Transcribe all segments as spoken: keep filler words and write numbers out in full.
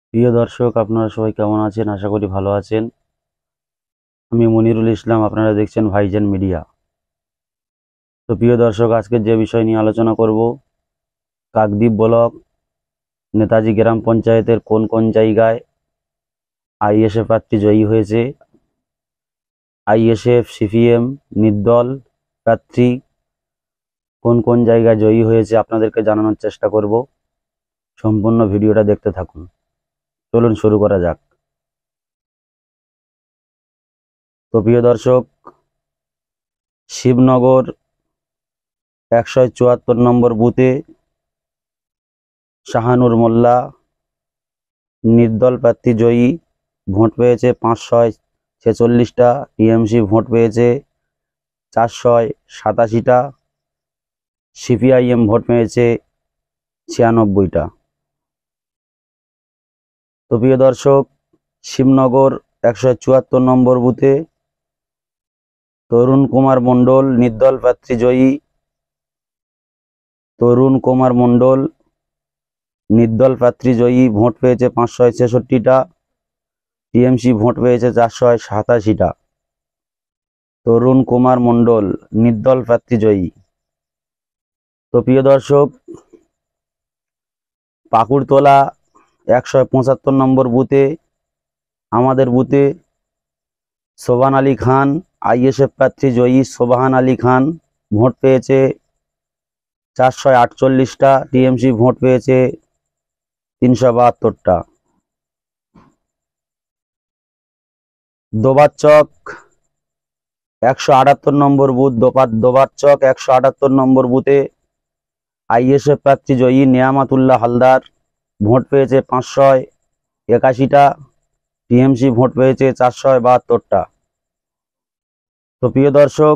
প্রিয় দর্শক, আপনারা সবাই কেমন আছেন? আশা করি ভালো আছেন। আমি মনিরুল ইসলাম, আপনারা দেখছেন ভাইজান মিডিয়া। তো প্রিয় দর্শক, আজকে যে বিষয় নিয়ে আলোচনা করব, কাকদ্বীপ ব্লক নেতাজি গ্রাম পঞ্চায়েতের কোন কোন জায়গায় আইএসএফ প্রার্থী জয়ী হয়েছে, আইএসএফ সিপিএম নির্দল প্রার্থী কোন কোন জায়গায় জয়ী হয়েছে আপনাদেরকে জানানোর চেষ্টা করব। সম্পূর্ণ ভিডিওটা দেখতে থাকুন। চলুন শুরু করা যাক। তো প্রিয় দর্শক, শিবনগর একশো চুয়াত্তর নম্বর বুথে শাহানুর মোল্লা নির্দল প্রার্থী জয়ী, ভোট পেয়েছে পাঁচশো ছেচল্লিশটা, টিএমসি ভোট পেয়েছে চারশো সাতাশিটা, সিপিআইএম ভোট পেয়েছে ছিয়ানব্বইটা। তো প্রিয় দর্শক, শিবনগর একশো চুয়াত্তর নম্বর বুথে তরুণ কুমার মণ্ডল নির্দল প্রার্থী জয়ী, তরুণ কুমার মণ্ডল নির্দল প্রার্থী জয়ী, ভোট পেয়েছে পাঁচশো ছেষট্টিটা, টিএমসি ভোট পেয়েছে চারশো সাতাশিটা। তরুণ কুমার মণ্ডল নির্দল প্রার্থী জয়ী। তো প্রিয় দর্শক, পাকুড়তলা একশো পঁচাত্তর নম্বর বুথে আমাদের বুথে সোবান আলী খান আইএসএফ প্রার্থী জয়ী, সোবাহান আলী খান ভোট পেয়েছে চারশো আটচল্লিশটা, টিএমসি ভোট পেয়েছে তিনশো বাহাত্তরটা। দোবার চক একশো আটাত্তর নম্বর বুথ দোপার দোবার চক একশো আটাত্তর নম্বর বুথে আইএসএফ প্রার্থী জয়ী নেয়ামাতুল্লাহ হালদার, ভোট পেয়েছে পাঁচশো একাশিটা, টিএমসি ভোট পেয়েছে চারশো বাহাত্তরটা। তো প্রিয় দর্শক,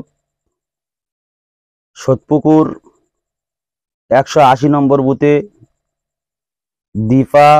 সোদপুকুর একশো আশি নম্বর বুথে দীপা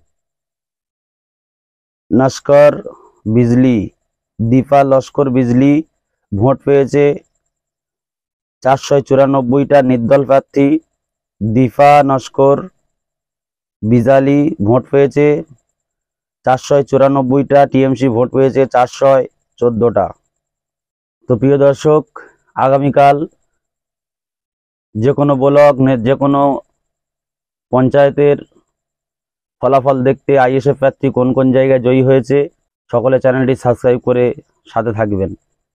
লস্কর বিজলি দীপা লস্কর বিজলি ভোট পেয়েছে চারশো চুরানব্বইটা, নির্দল প্রার্থী দীপা নস্কর বিজালি ভোট পেয়েছে চারশো চুরানব্বইটা, টিএমসি ভোট পেয়েছে চারশো চোদ্দোটা। তো প্রিয় দর্শক, আগামীকাল যে কোনো ব্লক যে কোনো পঞ্চায়েতের ফলাফল দেখতে আইএসএফ প্রার্থী কোন কোন জায়গায় জয়ী হয়েছে, সকলে চ্যানেলটি সাবস্ক্রাইব করে সাথে থাকবেন।